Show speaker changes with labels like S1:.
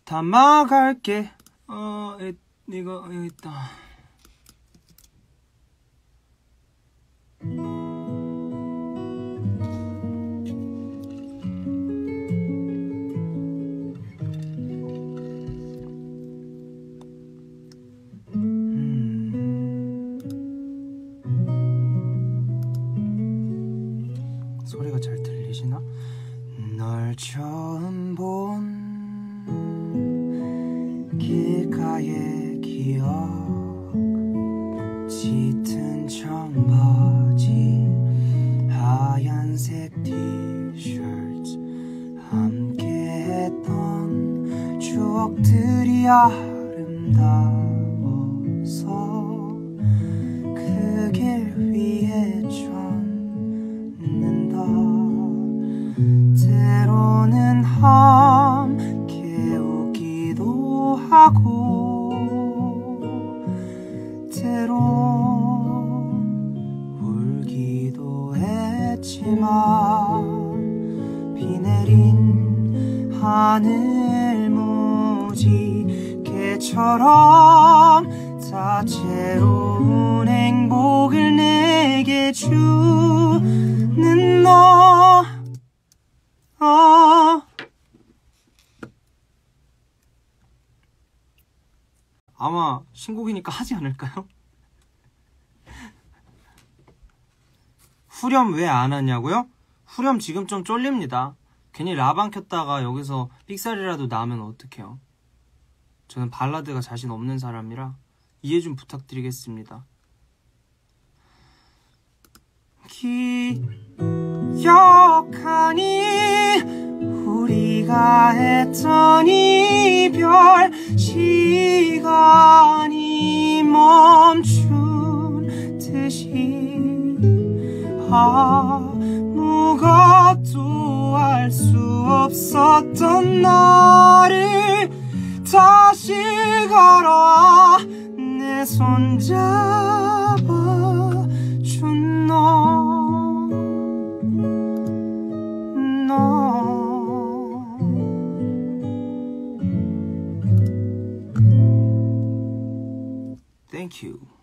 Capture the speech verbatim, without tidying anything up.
S1: 담아갈게. 어, 에, 이거 여기 있다. 음. 소리가 잘 들리시나? 널 처음 본 길가의 기억, 짙은 청바지, 하얀색 티셔츠, 함께했던 추억들이 아름다워서 그 길 위에 젖는다. 때로는 함께 웃기도 하고 때론 울기도 했지만 비 내린 하늘 무지개처럼 다채로운 행복을 내게 주는 너. 어. 아마 신곡이니까 하지 않을까요? 후렴 왜 안 하냐고요? 후렴 지금 좀 쫄립니다. 괜히 라방 켰다가 여기서 삑살이라도 나면 어떡해요. 저는 발라드가 자신 없는 사람이라 이해 좀 부탁드리겠습니다. 기억하니 우리가 했던 이별, 시간이 멈춘 듯이 아무것도 알 수 없었던 나를 다시 걸어와 내 손 잡아준 너, 너. Thank you.